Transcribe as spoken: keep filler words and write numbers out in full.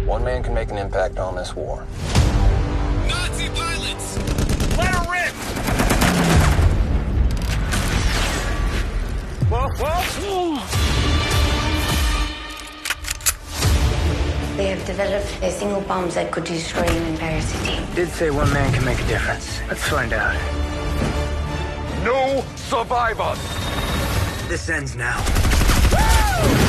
One man can make an impact on this war. Nazi pilots! Let her rip! Whoa, whoa! They have developed a single bomb that could destroy an entire city. Did say one man can make a difference. Let's find out. No survivors! This ends now. Woo!